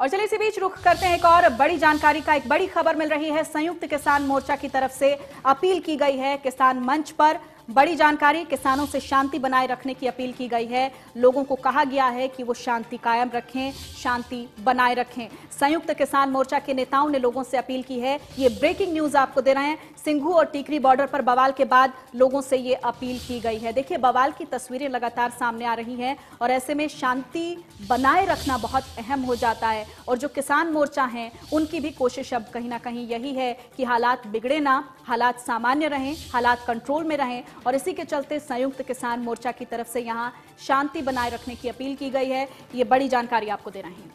और चलिए इसी बीच रुख करते हैं एक और बड़ी जानकारी का। एक बड़ी खबर मिल रही है, संयुक्त किसान मोर्चा की तरफ से अपील की गई है किसान मंच पर। बड़ी जानकारी, किसानों से शांति बनाए रखने की अपील की गई है। लोगों को कहा गया है कि वो शांति कायम रखें, शांति बनाए रखें। संयुक्त किसान मोर्चा के नेताओं ने लोगों से अपील की है। ये ब्रेकिंग न्यूज आपको दे रहे हैं। सिंघू और टीकरी बॉर्डर पर बवाल के बाद लोगों से ये अपील की गई है। देखिए, बवाल की तस्वीरें लगातार सामने आ रही हैं और ऐसे में शांति बनाए रखना बहुत अहम हो जाता है। और जो किसान मोर्चा हैं, उनकी भी कोशिश अब कहीं ना कहीं यही है कि हालात बिगड़े ना, हालात सामान्य रहें, हालात कंट्रोल में रहें। और इसी के चलते संयुक्त किसान मोर्चा की तरफ से यहां शांति बनाए रखने की अपील की गई है। ये बड़ी जानकारी आपको दे रहे हैं।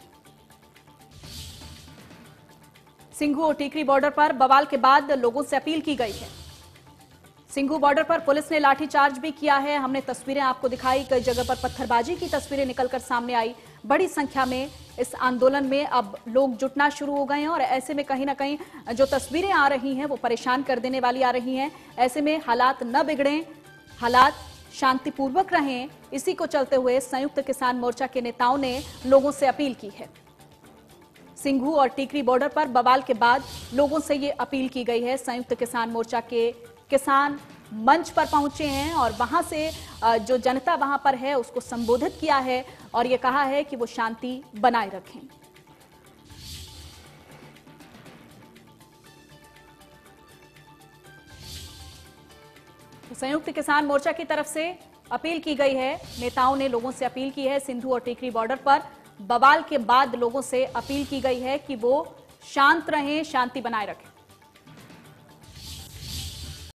सिंघू और टीकरी बॉर्डर पर बवाल के बाद लोगों से अपील की गई है। सिंघू बॉर्डर पर पुलिस ने लाठीचार्ज भी किया है। हमने तस्वीरें आपको दिखाई, कई जगह पर पत्थरबाजी की तस्वीरें निकलकर सामने आई। बड़ी संख्या में इस आंदोलन में अब लोग जुटना शुरू हो गए हैं और ऐसे में कहीं ना कहीं जो तस्वीरें आ रही हैं वो परेशान कर देने वाली आ रही हैं। ऐसे में हालात न बिगड़ें, हालात शांतिपूर्वक रहें, इसी को चलते हुए संयुक्त किसान मोर्चा के नेताओं ने लोगों से अपील की है। सिंघू और टीकरी बॉर्डर पर बवाल के बाद लोगों से ये अपील की गई है। संयुक्त किसान मोर्चा के किसान मंच पर पहुंचे हैं और वहां से जो जनता वहां पर है उसको संबोधित किया है और ये कहा है कि वो शांति बनाए रखें। संयुक्त किसान मोर्चा की तरफ से अपील की गई है। नेताओं ने लोगों से अपील की है। सिंधु और टीकरी बॉर्डर पर बवाल के बाद लोगों से अपील की गई है कि वो शांत रहें, शांति बनाए रखें।